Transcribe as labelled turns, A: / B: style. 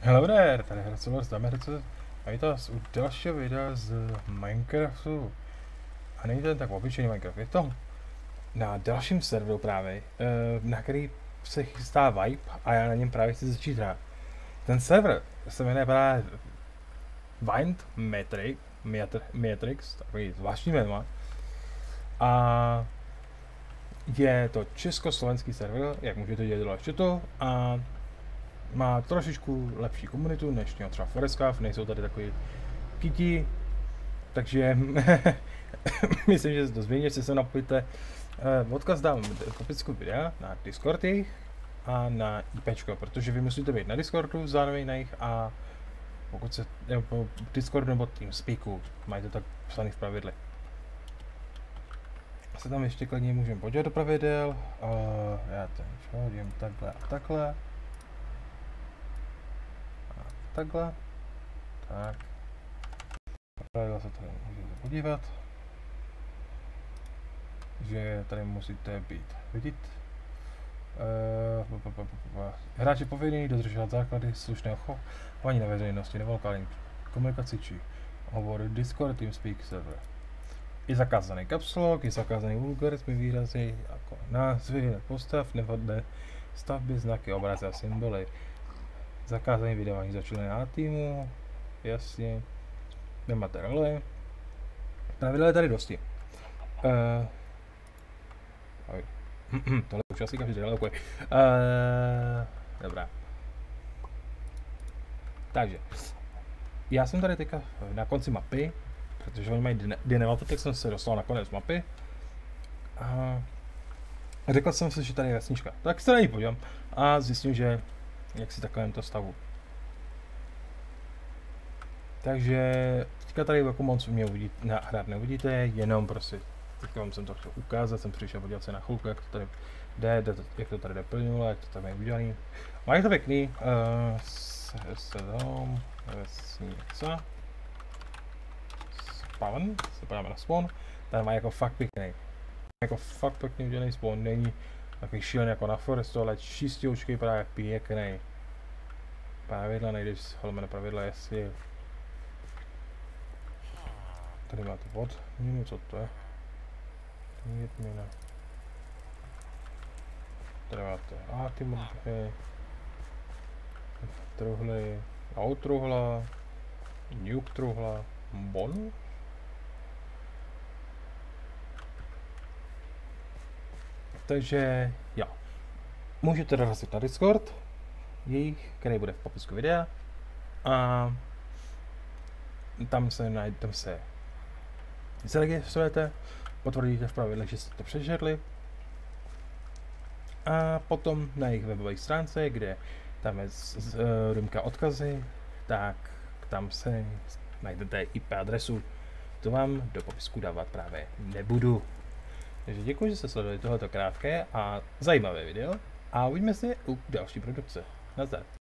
A: Hello there, tady Hracelo z Damerce a vítám vás u dalšího videa z Minecraftu. A není to jen tak obyčejný Minecraft, je to na dalším serveru právě, na který se chystá Vibe a já na něm právě chci začít hrát. Ten server se jmenuje právě Wind Matrix, takový zvláštní jméno. A je to československý server, jak můžete vidět dole v chatu, a má trošičku lepší komunitu než měl třeba Forescaf, nejsou tady takový kyti, takže myslím, že se to změní, jestli se napojíte. Odkaz dám v popisku videa na Discord jejich a na IPčko, protože vy musíte být na Discordu, zároveň na jich, a pokud se nebo Discord nebo TeamSpeaku, mají to tak psaný v pravidle. Se tam ještě klidně můžeme podívat do pravidel, já ten hodím takhle a takhle. Takhle. Tak. Pravidla se tady můžete podívat. Že tady musíte být vidět. Hráč je povinný dodržovat základy slušného chování na veřejnosti, nevelkání komunikaci či hovory Discord, TeamSpeak server. Je zakázaný kapslok, je zakázaný vulgarismy, výrazy jako názvy postav, nevhodné stavby, znaky, obrazy a symboly. Zakázaný vydávání začleněná týmu, jasně, nemáte role. Pravidel je tady dosti. Tohle už asi každý relokuje. Dobrá. Takže, já jsem tady teďka na konci mapy, protože oni mají dynamatu, tak jsem se dostal na konec mapy. A řekl jsem si, že tady je vesnička. Tak se na ní podívám a zjistím, že jak si takovémto stavu. Takže teďka tady jako moc mě hrát neuvidíte, jenom prostě teďka vám jsem to chtěl ukázat, jsem přišel podívat se na chvilku, jak to tady jde, jak to tady jde plynule, jak to tady je udělaný. Mají to pěkný, sedom, vesnice, spawn, se podíváme na spawn, tady má jako fakt pěkný. Jako fakt pěkný udělaný spawn, není takový šílený jako na Forestu, ale čistěučký právě pěkný. Pravidla nejdeš, hledeme na pravidla, jestli tady máte vod, co to je? Jedna. Tady máte ty modify, truhly, outruhla, nuke truhla, bonus. Takže jo, můžete dorazit na Discord jejich, který bude v popisku videa, a tam se zaregistrujete, potvrdíte v pravidlech, že jste to přečetli, a potom na jejich webové stránce, kde tam je růmka odkazy, tak tam se najdete IP adresu. To vám do popisku dávat právě nebudu. Takže děkuji, že jste sledovali tohleto krátké a zajímavé video a uvidíme se u další produkce. Nazdar.